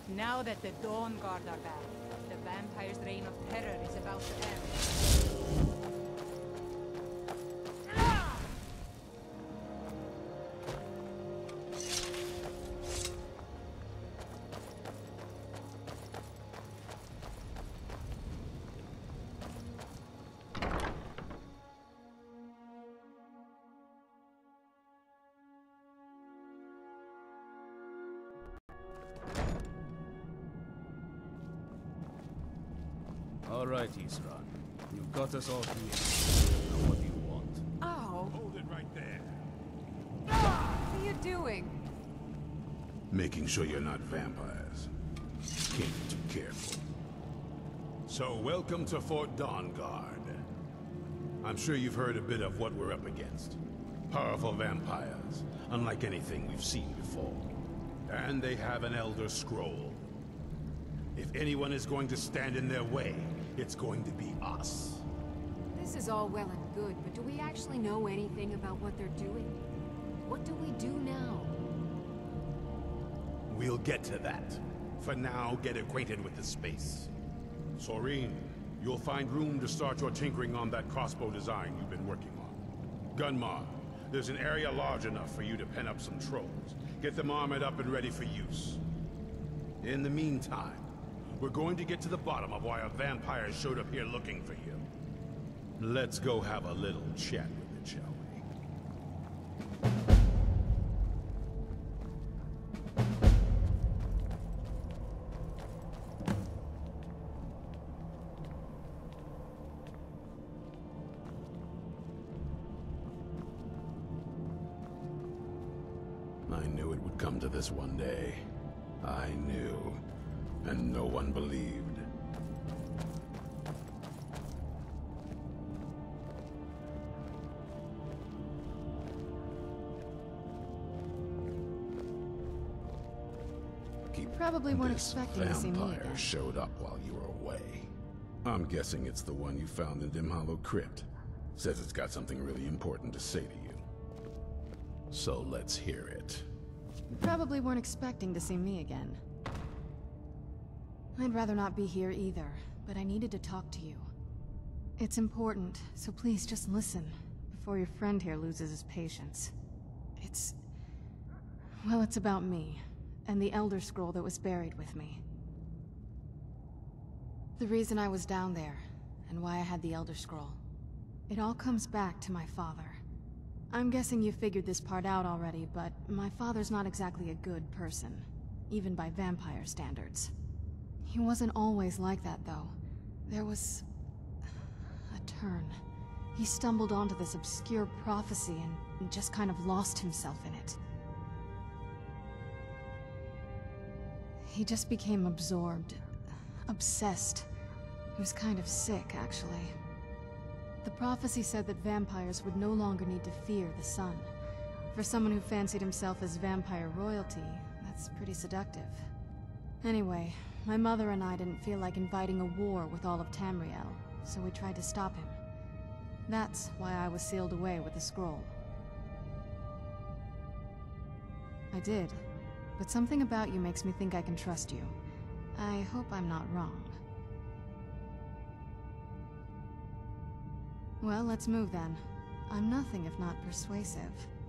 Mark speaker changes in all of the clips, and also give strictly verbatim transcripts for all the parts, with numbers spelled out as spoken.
Speaker 1: Now that the Dawn Guard are back, the vampire's reign of terror is about to end.
Speaker 2: All right, Isran. You've got us all here. Now what do you want?
Speaker 1: Oh,
Speaker 3: Hold it right there.
Speaker 1: what are you doing?
Speaker 3: Making sure you're not vampires. Can't be too careful. So, welcome to Fort Dawnguard. I'm sure you've heard a bit of what we're up against. Powerful vampires, unlike anything we've seen before. And they have an Elder Scroll. If anyone is going to stand in their way, it's going to be us.
Speaker 4: This is all well and good, but do we actually know anything about what they're doing? What do we do now?
Speaker 3: We'll get to that. For now, get acquainted with the space. Syrim, you'll find room to start your tinkering on that crossbow design you've been working on. Gunmar, there's an area large enough for you to pen up some trolls. Get them armored up and ready for use. In the meantime, we're going to get to the bottom of why a vampire showed up here looking for you. Let's go have a little chat with it, shall we? I knew it would come to this one day. I knew. And no one believed.
Speaker 4: You probably weren't
Speaker 3: This
Speaker 4: expecting to see me
Speaker 3: vampire
Speaker 4: again.
Speaker 3: showed up while you were away. I'm guessing it's the one you found in Dim Hollow Crypt. Says it's got something really important to say to you. So let's hear it.
Speaker 4: You probably weren't expecting to see me again. I'd rather not be here either, but I needed to talk to you. It's important, so please just listen, before your friend here loses his patience. It's... well, it's about me, and the Elder Scroll that was buried with me. The reason I was down there, and why I had the Elder Scroll. It all comes back to my father. I'm guessing you figured this part out already, but my father's not exactly a good person, even by vampire standards. He wasn't always like that, though. There was... a turn. He stumbled onto this obscure prophecy and just kind of lost himself in it. He just became absorbed. Obsessed. He was kind of sick, actually. The prophecy said that vampires would no longer need to fear the sun. For someone who fancied himself as vampire royalty, that's pretty seductive. Anyway, my mother and I didn't feel like inviting a war with all of Tamriel, so we tried to stop him. That's why I was sealed away with the scroll. I did, but something about you makes me think I can trust you. I hope I'm not wrong. Well, let's move then. I'm nothing if not persuasive.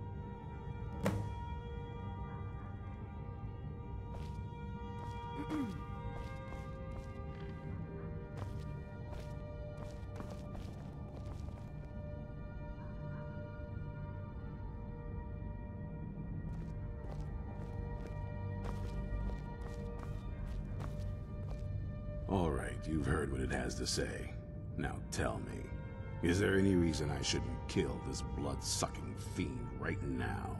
Speaker 3: All right, you've heard what it has to say. Now tell me, is there any reason I shouldn't kill this blood-sucking fiend right now?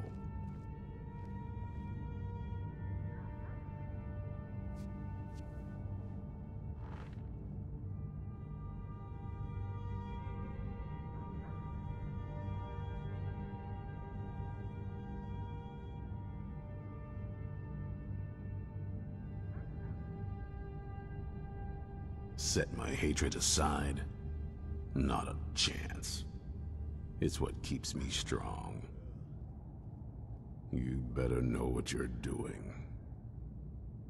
Speaker 3: Set my hatred aside? Not a chance. It's what keeps me strong. You better know what you're doing.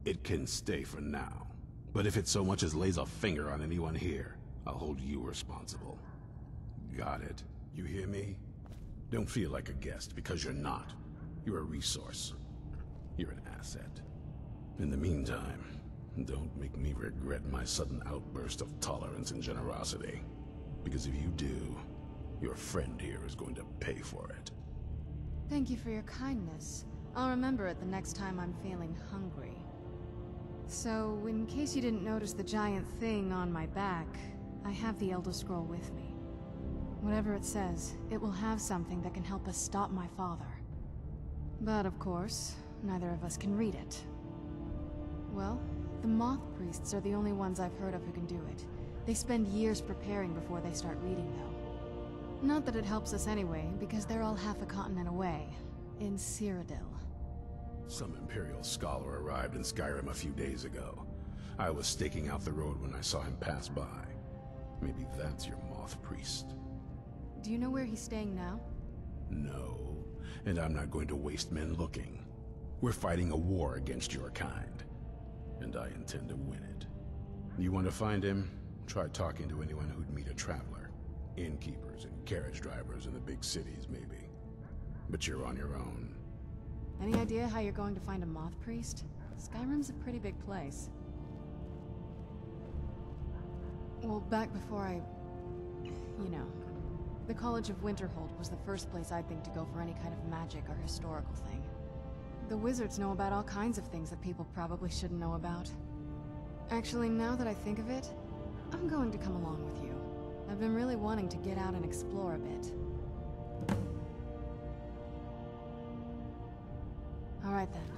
Speaker 3: It can stay for now. But if it so much as lays a finger on anyone here, I'll hold you responsible. Got it? You hear me? Don't feel like a guest, because you're not. You're a resource. You're an asset. In the meantime, don't make me regret my sudden outburst of tolerance and generosity. Because if you do, your friend here is going to pay for it.
Speaker 4: Thank you for your kindness. I'll remember it the next time I'm feeling hungry. So, in case you didn't notice the giant thing on my back, I have the Elder Scroll with me. Whatever it says, it will have something that can help us stop my father. But of course, neither of us can read it. Well, the Moth Priests are the only ones I've heard of who can do it. They spend years preparing before they start reading, though. Not that it helps us anyway, because they're all half a continent away, in Cyrodiil.
Speaker 3: Some Imperial scholar arrived in Skyrim a few days ago. I was staking out the road when I saw him pass by. Maybe that's your Moth Priest.
Speaker 4: Do you know where he's staying now?
Speaker 3: No, and I'm not going to waste men looking. We're fighting a war against your kind, and I intend to win it. You want to find him? Try talking to anyone who'd meet a traveler. Innkeepers and carriage drivers in the big cities, maybe. But you're on your own.
Speaker 4: Any idea how you're going to find a Moth Priest? Skyrim's a pretty big place. Well, back before I... you know... The College of Winterhold was the first place I'd think to go for any kind of magic or historical thing. The wizards know about all kinds of things that people probably shouldn't know about. Actually, now that I think of it, I'm going to come along with you. I've been really wanting to get out and explore a bit. All right then.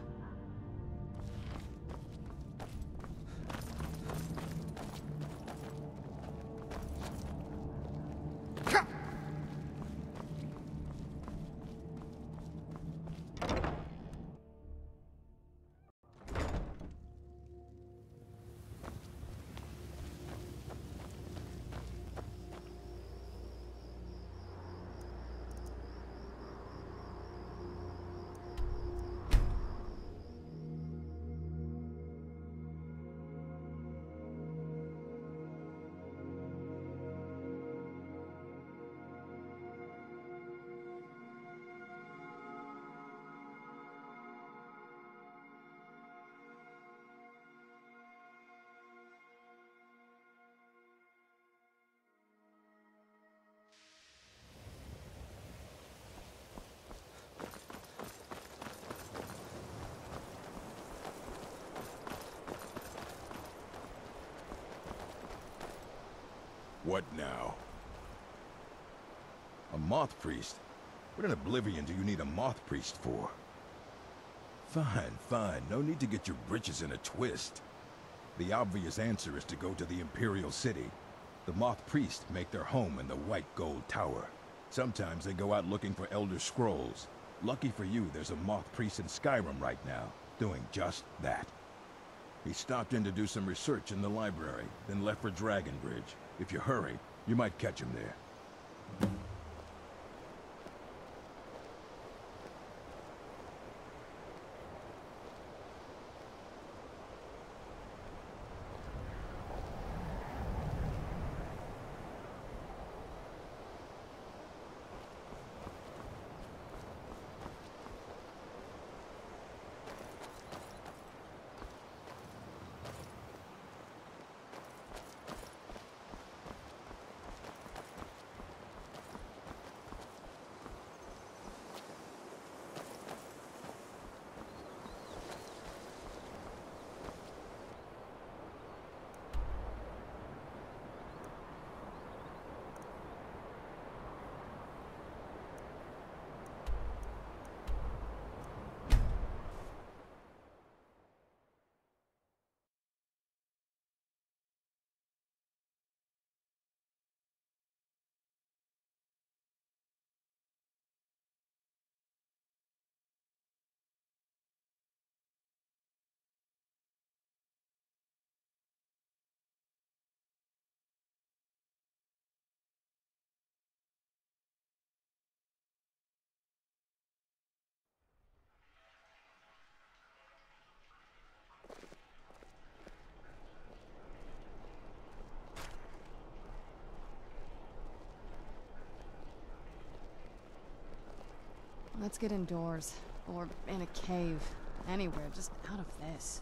Speaker 5: What now? A Moth Priest? What in Oblivion do you need a Moth Priest for? Fine, fine. No need to get your britches in a twist. The obvious answer is to go to the Imperial City. The Moth Priests make their home in the White Gold Tower. Sometimes they go out looking for Elder Scrolls. Lucky for you, there's a Moth Priest in Skyrim right now, doing just that. He stopped in to do some research in the library, then left for Dragonbridge. If you hurry, you might catch him there.
Speaker 4: Let's get indoors. Or in a cave. Anywhere, just out of this.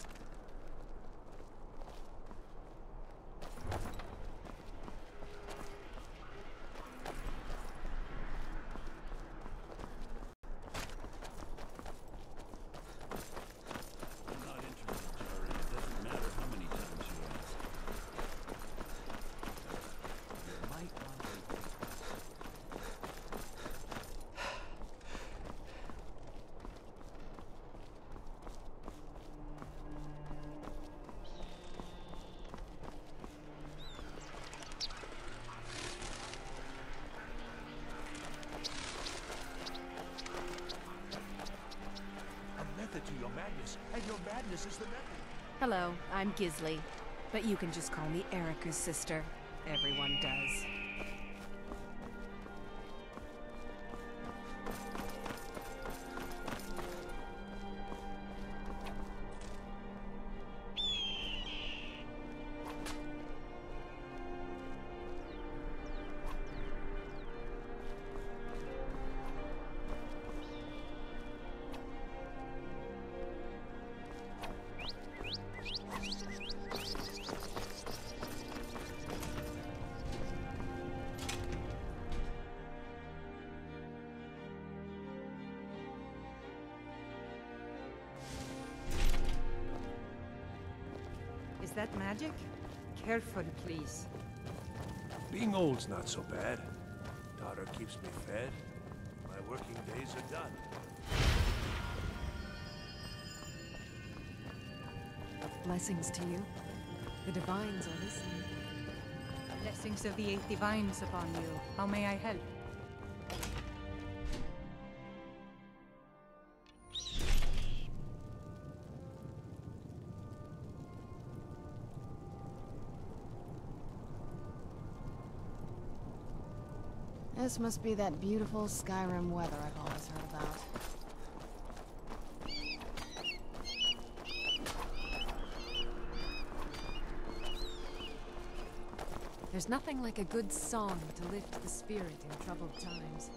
Speaker 6: I'm not interested, Jari. It doesn't matter how many times you ask. You might want to...
Speaker 7: A method to your madness, and your madness is the method.
Speaker 8: Hello, I'm Gisley, but you can just call me Erica's sister. Everyone does.
Speaker 1: Is that magic? Careful, please.
Speaker 7: Being old's not so bad. Daughter keeps me fed. My working days are done.
Speaker 8: Blessings to you. The Divines are listening.
Speaker 1: Blessings of the Eight Divines upon you. How may I help?
Speaker 4: This must be that beautiful Skyrim weather I've always heard about.
Speaker 8: There's nothing like a good song to lift the spirit in troubled times.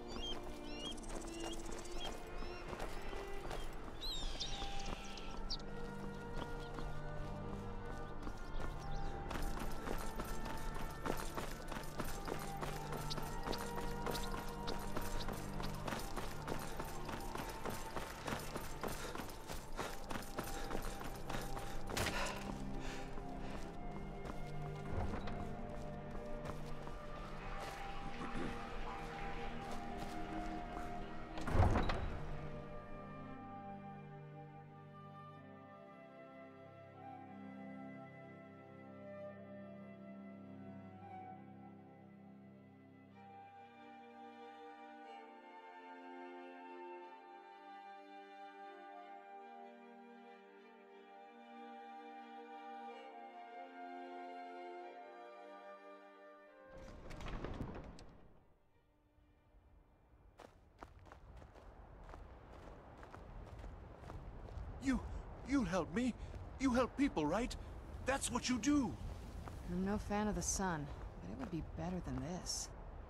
Speaker 7: You... you'll help me. You help people, right? That's what you do.
Speaker 4: I'm no fan of the sun, but it would be better than this.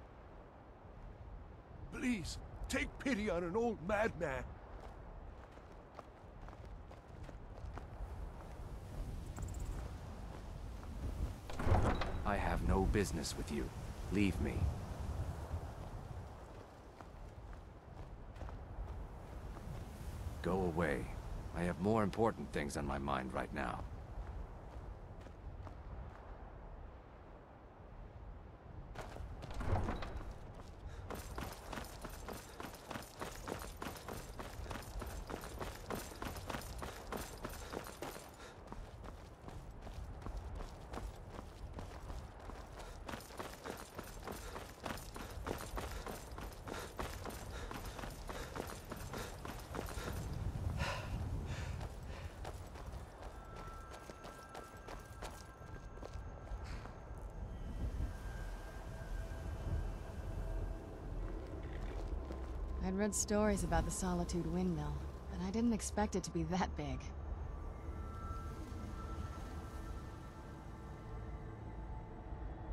Speaker 7: Please, take pity on an old madman.
Speaker 9: I have no business with you. Leave me. Go away. I have more important things on my mind right now.
Speaker 4: I'd read stories about the Solitude Windmill, but I didn't expect it to be that big.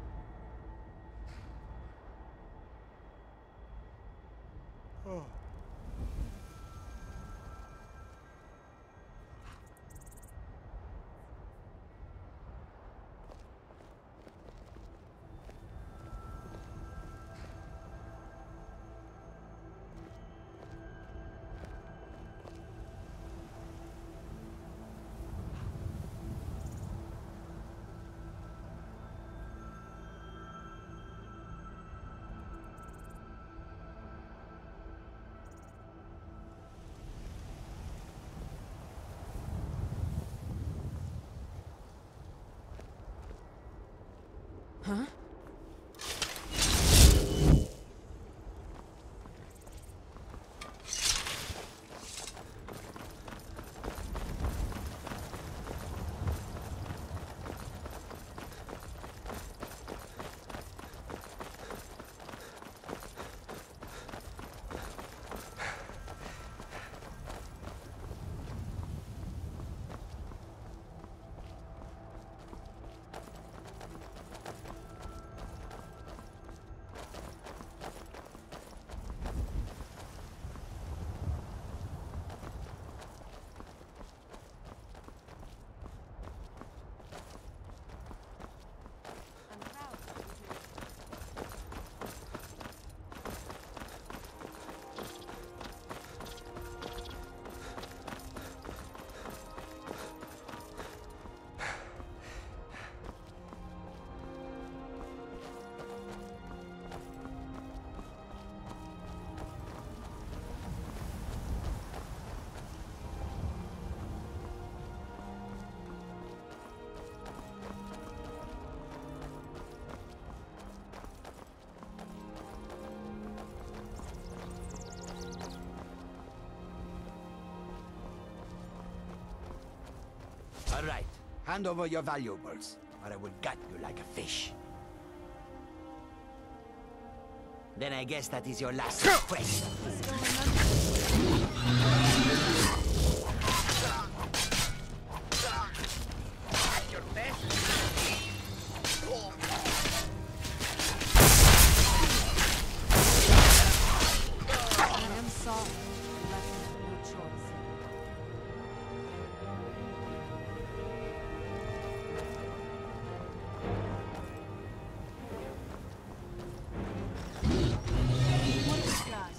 Speaker 7: Oh,
Speaker 8: Huh?
Speaker 10: All right. Hand over your valuables, or I will gut you like a fish. Then I guess that is your last request. At your best.
Speaker 4: I am sorry. Left no choice. What is that?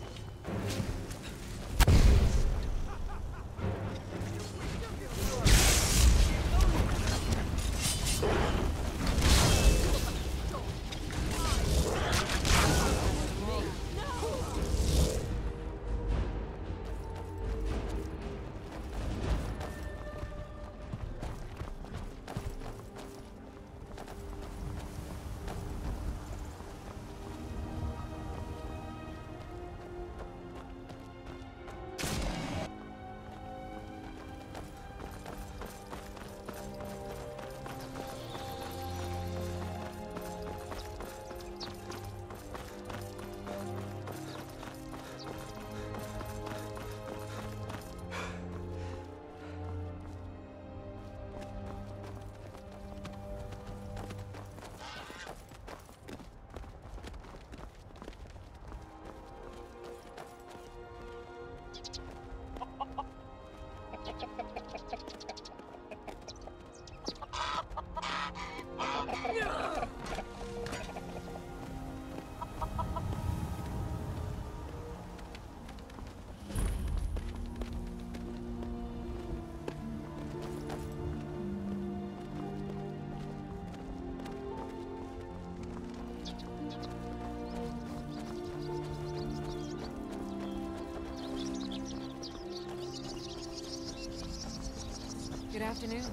Speaker 8: Good afternoon.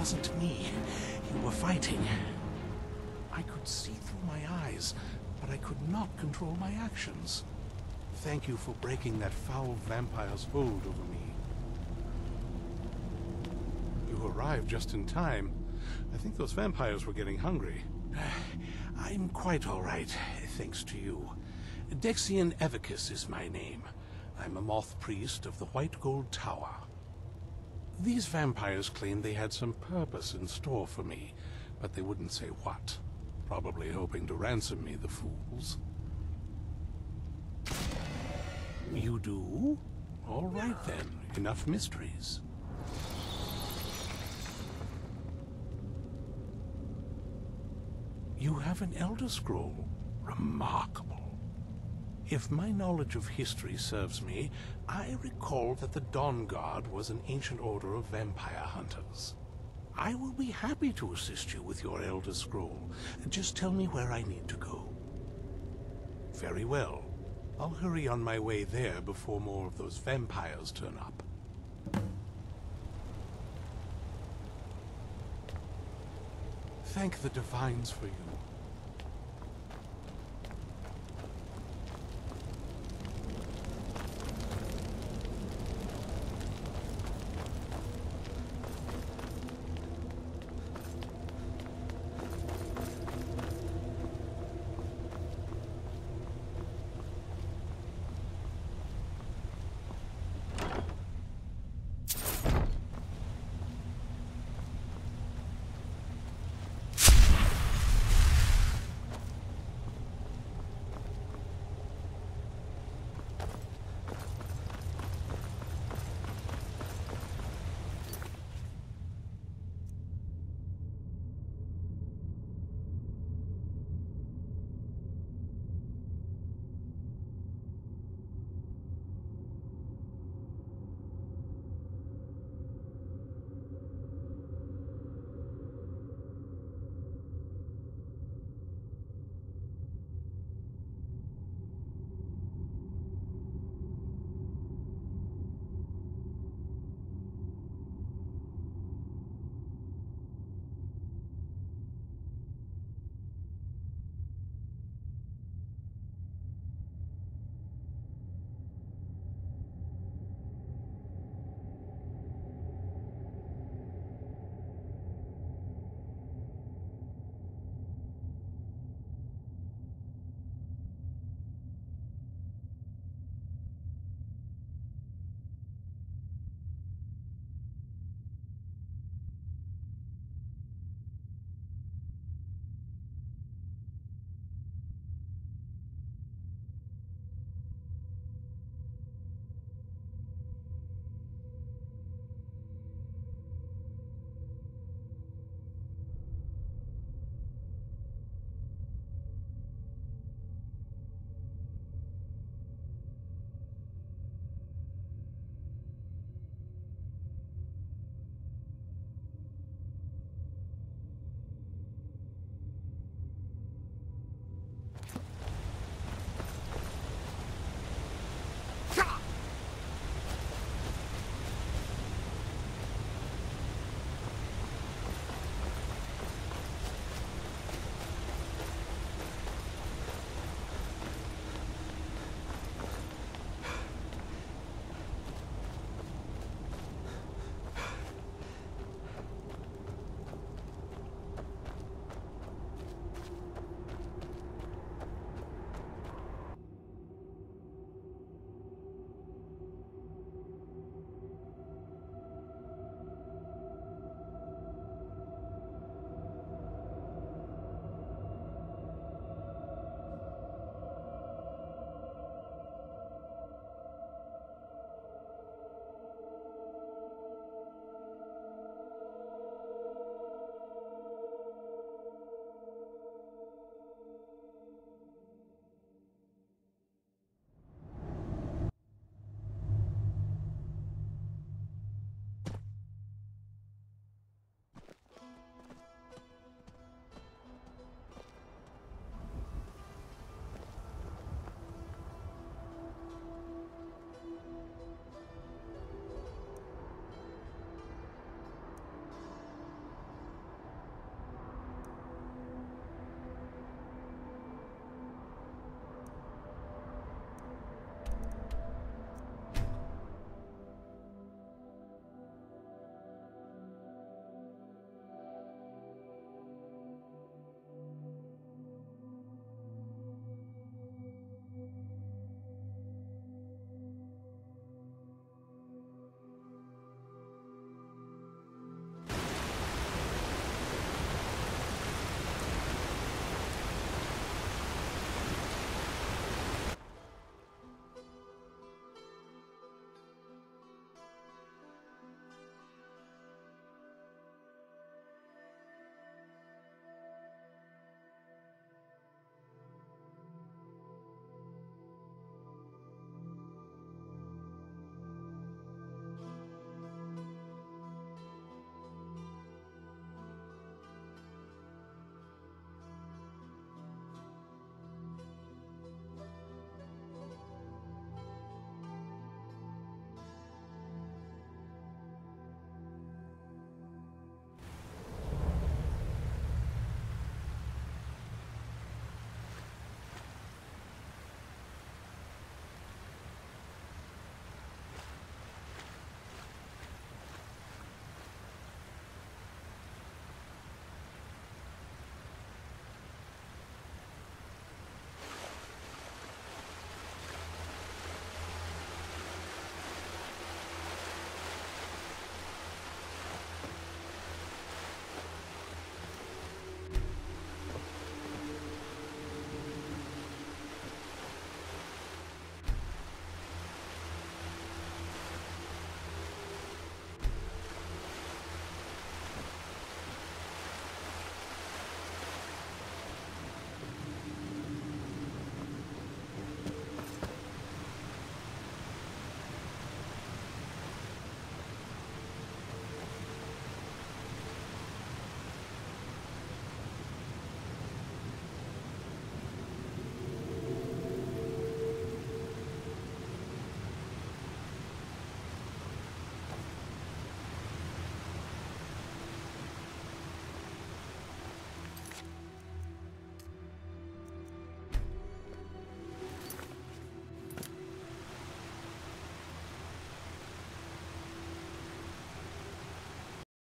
Speaker 11: wasn't me you were fighting. I could see through my eyes, but I could not control my actions. Thank you for breaking that foul vampire's hold over me. You arrived just in time. I think those vampires were getting hungry. I'm quite all right, thanks to you. Dexian Evicus is my name. I'm a moth priest of the White Gold Tower. These vampires claimed they had some purpose in store for me, but they wouldn't say what. Probably hoping to ransom me, the fools. You do? All right then, enough mysteries. You have an Elder Scroll. Remarkable. If my knowledge of history serves me, I recall that the Dawn Guard was an ancient order of vampire hunters. I will be happy to assist you with your Elder Scroll. Just tell me where I need to go. Very well. I'll hurry on my way there before more of those vampires turn up. Thank the Divines for you.